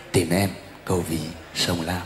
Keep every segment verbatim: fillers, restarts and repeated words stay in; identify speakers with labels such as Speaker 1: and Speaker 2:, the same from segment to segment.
Speaker 1: Tìm em cầu vì sông Lam.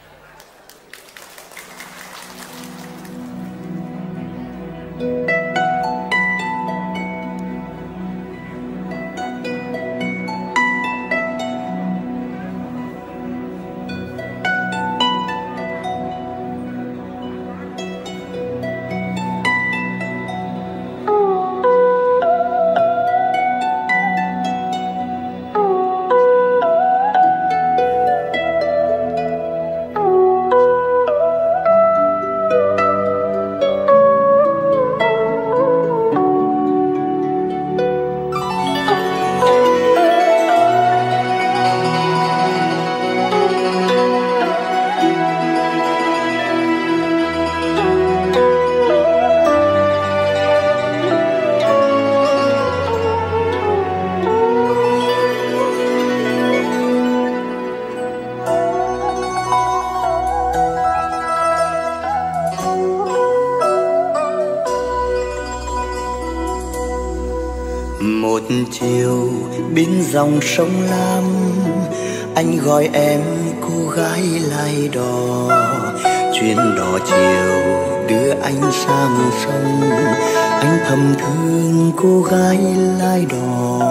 Speaker 2: Một chiều bên dòng sông Lam, anh gọi em cô gái lai đò. Chuyến đò chiều đưa anh sang sông, anh thầm thương cô gái lai đò.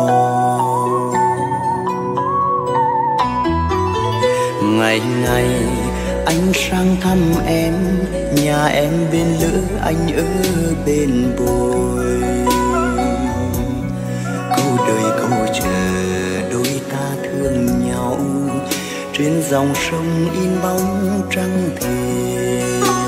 Speaker 2: Ngày ngày anh sang thăm em, nhà em bên lỡ anh ở bên bồi. Câu đời câu chờ đôi ta thương nhau, trên dòng sông in bóng trăng thề.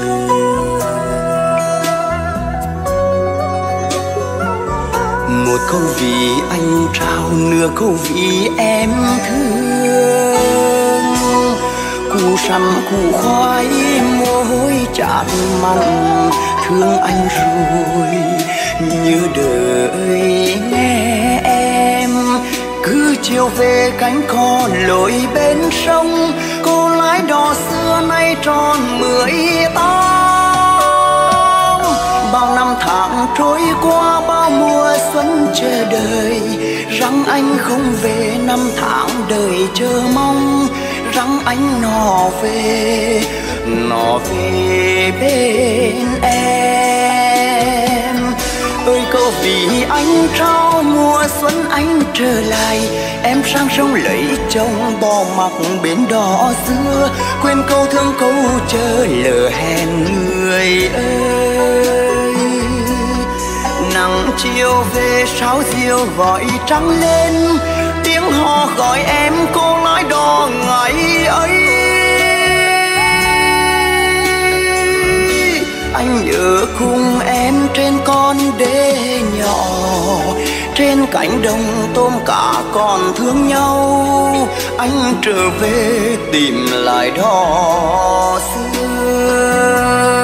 Speaker 2: Một câu vì anh trao, nửa câu vì em thương. Củ sắn củ khoai mồ hôi chát mặn, thương anh rồi như đợi nghe em. Cứ chiều về cánh cò lội bên sông, cô lái đò xưa nay tròn mười tám. Bao năm tháng trôi qua, bao mùa xuân chờ đợi, rằng anh không về. Năm tháng đời chờ mong, rằng anh nọ về, nọ về bên em. Ơi câu vì anh trao, mùa xuân anh trở lại, em sang sông lấy chồng bỏ mặc bến đò xưa. Quên câu thương câu chờ lỡ hẹn người ơi. Nắng chiều về sáo diều gọi trăng lên, tiếng hò gọi em cô lái đò ngày ấy. Anh nhớ cùng em trên con đê nhỏ, trên cánh đồng tôm cá còn thương nhau. Anh trở về tìm lại đò xưa.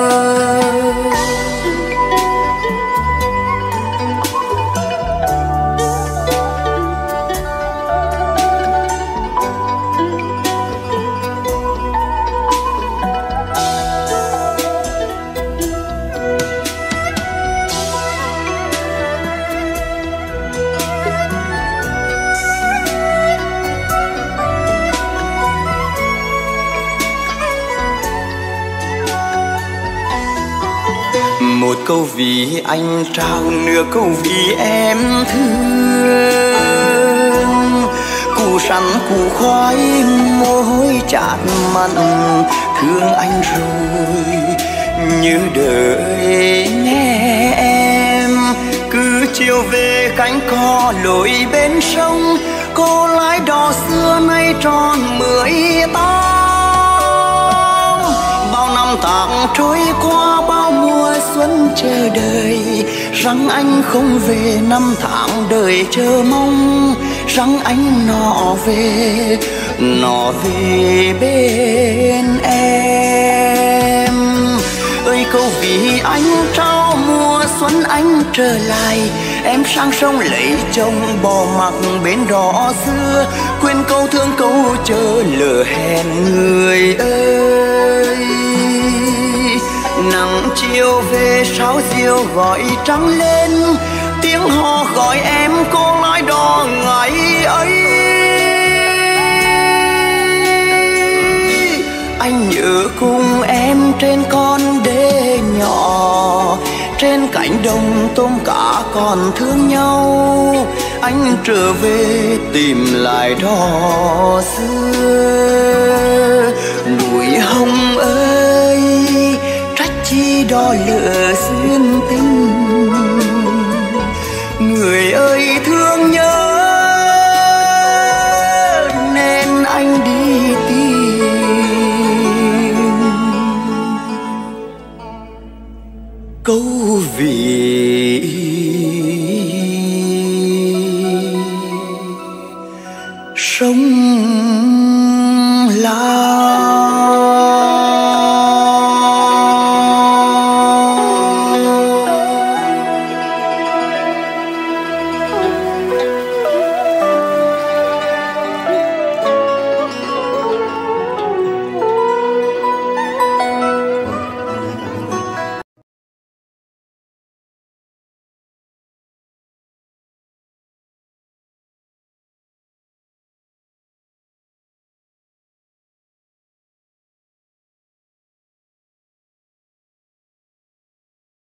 Speaker 2: Một câu vì anh trao, nửa câu vì em thương. Củ sắn củ khoai mồ hôi chát mặn, thương anh rồi như đợi nghe em. Cứ chiều về cánh cò lội bên sông, cô lái đò xưa nay tròn mười tám. Bao năm tháng trôi qua, bao mùa xuân chờ đợi, rằng anh không về. Năm tháng đời chờ mong, rằng anh nọ về, nọ về bên em. Ơi câu vì anh trao, mùa xuân anh trở lại, em sang sông lấy chồng bỏ mặc bến đò xưa. Quên câu thương câu chờ lỡ hẹn người ơi. Nắng chiều về sáo diều gọi trăng lên, tiếng hò gọi em cô lái đò ngày ấy. cùng em trên con đê nhỏ, trên cánh đồng tôm cá còn thương nhau. Anh trở về tìm lại đò xưa. Núi Hồng ơi, trách chi đò lửa duyên tình. Người ơi thương nhớ nên anh đi tìm câu vì sống